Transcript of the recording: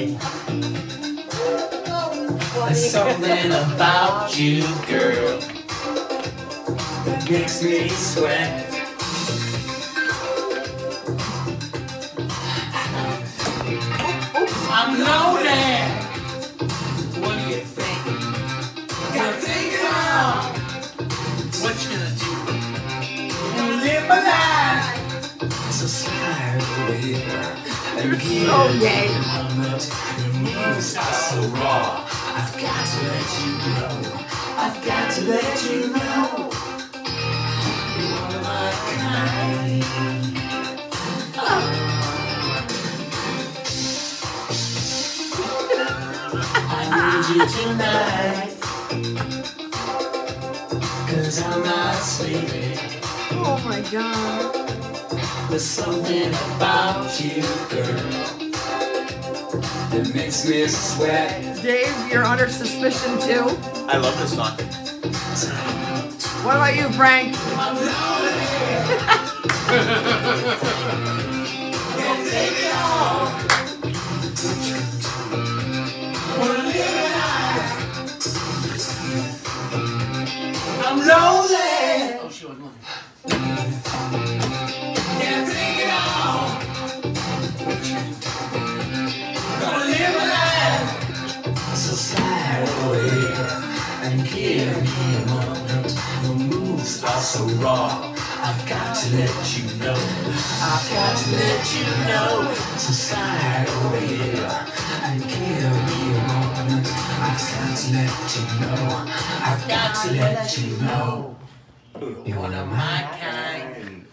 way. There's something about you, girl, that makes me sweat. I'm lonely. What do you think? Gotta take it on. What you gonna do? Gonna live my life. So slide away and give me a moment. Your moves are so raw. I've got to let you know. I've got to let you know. You are my kind. I need you tonight, 'cause I'm not sleeping. Oh my God. There's something about you, girl, that makes me sweat. Dave, you're under suspicion too. I love this song. What about you, Frank? I'm lonely. Can't take it all. Wanna live a life. I'm lonely. Oh, she was lonely. Can't take it all. Gonna live a life. So slide away and give me a moment. Your moves are so raw. I've got to let you know. I've got to let you know. So slide away and give me a moment. I've got to let you know. I've got to let you know. You're one of my kind.